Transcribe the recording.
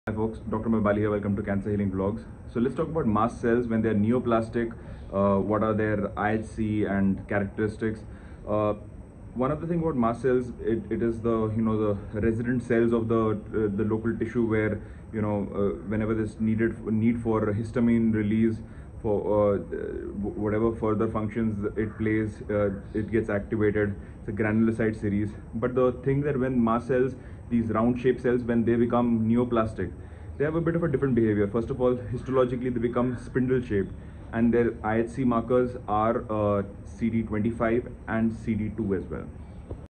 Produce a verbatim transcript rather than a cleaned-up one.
Hi folks, Doctor Mabali here. Welcome to Cancer Healing Vlogs. So let's talk about mast cells when they're neoplastic. Uh, what are their I H C and characteristics? Uh, one of the things about mast cells, it, it is the you know the resident cells of the uh, the local tissue where you know uh, whenever there's needed need for histamine release for uh, whatever further functions it plays, uh, it gets activated. It's a granulocyte series. But the thing that when mast cells, these round shaped cells, when they become neoplastic, they have a bit of a different behavior. First of all, histologically they become spindle shaped, and their I H C markers are uh, C D twenty-five and C D two as well.